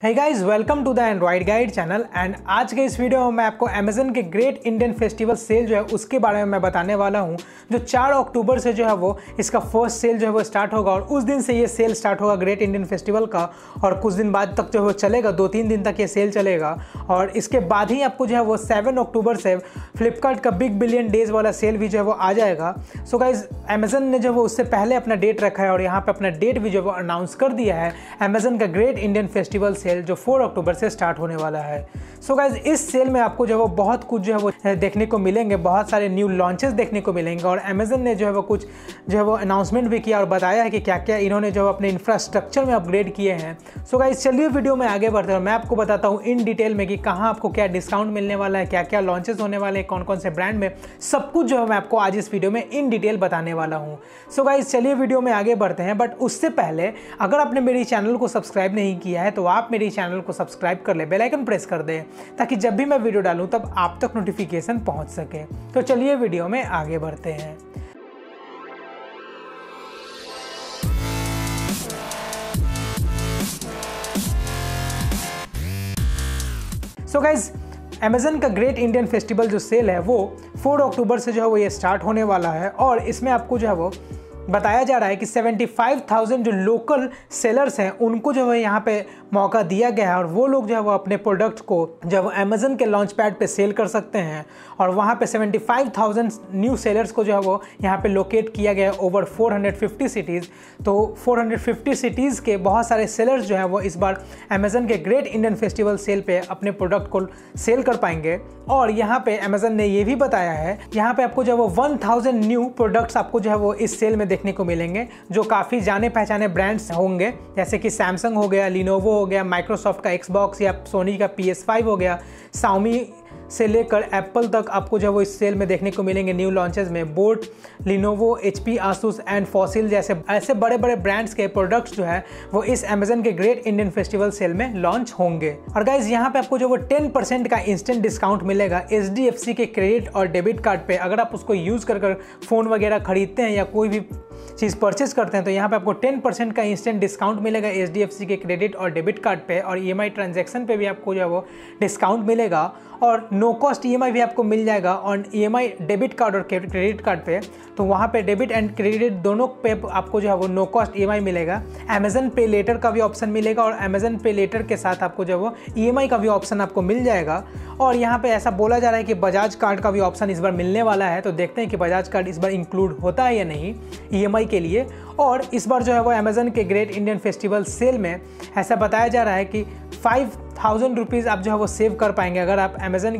Hey guys, welcome to the android guide channel. And आज के इस वीडियो में मैं आपको अमेजन के ग्रेट इंडियन फेस्टिवल सेल जो है उसके बारे में मैं बताने वाला हूं। जो 4 अक्टूबर से जो है वो इसका फर्स्ट सेल जो है वो स्टार्ट होगा और उस दिन से ये सेल स्टार्ट होगा ग्रेट इंडियन फेस्टिवल का, और कुछ दिन बाद तक जो है वो चलेगा, 2-3 दिन तक ये सेल चलेगा। और इसके बाद ही आपको जो है वो 7 अक्टूबर से फ्लिपकार्ट का बिग बिलियन डेज वाला सेल भी जो है वो आ जाएगा। सो गाइज, अमेजन ने जो है वो उससे पहले अपना डेट रखा है और यहाँ पे अपना डेट भी जो है वो अनाउंस कर दिया है। अमेजन का ग्रेट इंडियन फेस्टिवल सेल जो 4 अक्टूबर से स्टार्ट होने वाला है। सो गाइज, इस सेल में आपको जो है वो बहुत कुछ जो है वो देखने को मिलेंगे, बहुत सारे न्यू लॉन्चेस देखने को मिलेंगे। और अमेजन ने जो है वो कुछ जो है वो अनाउंसमेंट भी किया और बताया है कि क्या क्या इन्होंने जो अपने इंफ्रास्ट्रक्चर में अपग्रेड किए हैं। सो गाइज, चलिए वीडियो में आगे बढ़ते हैं और मैं आपको बताता हूँ इन डिटेल में कि कहाँ आपको क्या डिस्काउंट मिलने वाला है, क्या क्या लॉन्चेस होने वाले हैं, कौन कौन से ब्रांड में, सब कुछ जो है मैं आपको आज इस वीडियो में इन डिटेल बताने वाला हूँ। सो गाइज, चलिए वीडियो में आगे बढ़ते हैं। बट उससे पहले अगर आपने मेरी चैनल को सब्सक्राइब नहीं किया है तो आप मेरी चैनल को सब्सक्राइब कर ले, बेल आइकन प्रेस कर दे, ताकि जब भी मैं वीडियो डालूं तब आप तक नोटिफिकेशन पहुंच सके। तो चलिए वीडियो में आगे बढ़ते हैं। सो गाइज, अमेजन का ग्रेट इंडियन फेस्टिवल जो सेल है वो 4 अक्टूबर से जो है वो ये स्टार्ट होने वाला है। और इसमें आपको जो है वो बताया जा रहा है कि 75,000 जो लोकल सेलर्स हैं उनको जो है यहाँ पे मौका दिया गया है और वो लोग जो है वो अपने प्रोडक्ट को जब अमेजन के लॉन्च पैड पे सेल कर सकते हैं। और वहाँ पे 75,000 न्यू सेलर्स को जो है वो यहाँ पे लोकेट किया गया है ओवर 450 सिटीज़। तो 450 सिटीज़ के बहुत सारे सेलर्स जो है वो इस बार अमेजन के ग्रेट इंडियन फेस्टिवल सेल पे अपने प्रोडक्ट को सेल कर पाएंगे। और यहाँ पे अमेजन ने ये भी बताया है, यहाँ पे आपको जो है वो 1000 न्यू प्रोडक्ट्स आपको जो है वो इस सेल में देखने को मिलेंगे, जो काफ़ी जाने पहचाने ब्रांड्स होंगे, जैसे कि सैमसंग हो गया, लिनोवो हो गया, माइक्रोसॉफ्ट का एक्सबॉक्स या सोनी का PS5 हो गया, शाओमी से लेकर एप्पल तक आपको जो है वो इस सेल में देखने को मिलेंगे न्यू लॉन्चेस में। BoAt, Lenovo, HP, Asus and Fossil जैसे ऐसे बड़े बड़े ब्रांड्स के प्रोडक्ट्स जो है वो इस अमेजन के ग्रेट इंडियन फेस्टिवल सेल में लॉन्च होंगे। और गाइज, यहाँ पे आपको जो वो 10% का इंस्टेंट डिस्काउंट मिलेगा HDFC के क्रेडिट और डेबिट कार्ड पे। अगर आप उसको यूज़ कर फ़ोन वगैरह खरीदते हैं या कोई भी चीज़ परचेज करते हैं तो यहाँ पे आपको 10% का इंस्टेंट डिस्काउंट मिलेगा HDFC के क्रेडिट और डेबिट कार्ड पे। और EMI ट्रांजैक्शन पे भी आपको जो है वो डिस्काउंट मिलेगा और नो कॉस्ट EMI भी आपको मिल जाएगा और EMI डेबिट कार्ड और क्रेडिट कार्ड पे। तो वहाँ पे डेबिट एंड क्रेडिट दोनों पे आपको जो है वो नो कॉस्ट EMI मिलेगा। अमेजन पे लेटर का भी ऑप्शन मिलेगा और अमेजन पे लेटर के साथ आपको जो है वो EMI का भी ऑप्शन आपको मिल जाएगा। और यहाँ पे ऐसा बोला जा रहा है कि बजाज कार्ड का भी ऑप्शन इस बार मिलने वाला है। तो देखते हैं कि बजाज कार्ड इस बार इंक्लूड होता है या नहीं EMI के लिए। और इस बार जो है वो अमेजन के ग्रेट इंडियन फेस्टिवल सेल में ऐसा बताया जा रहा है कि 5000 रुपीज़ आप जो है वो सेव कर पाएंगे। अगर आप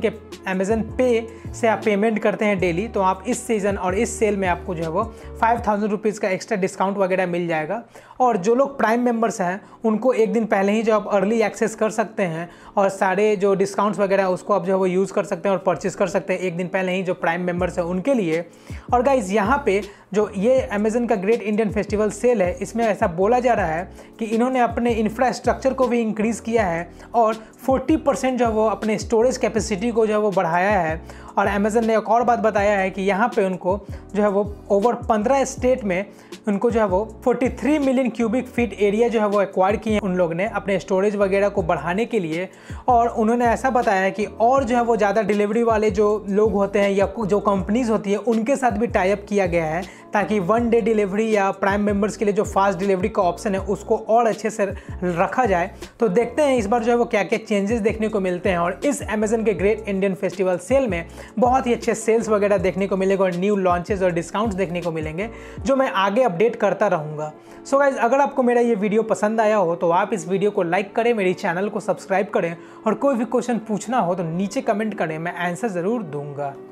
अमेजन पे से आप पेमेंट करते हैं डेली, तो आप इस सीज़न और इस सेल में आपको जो है वो 5000 रुपीज़ का एक्स्ट्रा डिस्काउंट वगैरह मिल जाएगा। और जो लोग प्राइम मेंबर्स हैं उनको एक दिन पहले ही जो आप अर्ली एक्सेस कर सकते हैं और सारे जो डिस्काउंट्स वगैरह उसको आप जो है वो यूज़ कर सकते हैं और परचेज़ कर सकते हैं एक दिन पहले ही, जो प्राइम मेंबर्स हैं उनके लिए। और गाइज़, यहाँ पे जो ये अमेजन का ग्रेट इंडियन फेस्टिवल सेल है इसमें ऐसा बोला जा रहा है कि इन्होंने अपने इंफ्रास्ट्रक्चर को भी इंक्रीज़ किया है और 40% जो है वो अपने स्टोरेज कैपेसिटी को जो है वो बढ़ाया है। और अमेजन ने एक और बात बताया है कि यहाँ पे उनको जो है वो ओवर 15 स्टेट में उनको जो है वो 43 मिलियन क्यूबिक फीट एरिया जो है वो एक्वायर किए हैं उन लोग ने अपने स्टोरेज वगैरह को बढ़ाने के लिए। और उन्होंने ऐसा बताया है कि और जो है वो ज़्यादा डिलीवरी वाले जो लोग होते हैं या जो कंपनीज़ होती है उनके साथ भी टाई अप किया गया है, ताकि 1 डे डिलीवरी या प्राइम मेंबर्स के लिए जो फास्ट डिलीवरी का ऑप्शन है उसको और अच्छे से रखा जाए। तो देखते हैं इस बार जो है वो क्या क्या चेंजेस देखने को मिलते हैं। और इस अमेजन के ग्रेट इंडियन फेस्टिवल सेल में बहुत ही अच्छे सेल्स वगैरह देखने को मिलेगा और न्यू लॉन्चेस और डिस्काउंट्स देखने को मिलेंगे, जो मैं आगे अपडेट करता रहूँगा। सो गाइज, अगर आपको मेरा ये वीडियो पसंद आया हो तो आप इस वीडियो को लाइक करें, मेरी चैनल को सब्सक्राइब करें और कोई भी क्वेश्चन पूछना हो तो नीचे कमेंट करें, मैं आंसर ज़रूर दूंगा।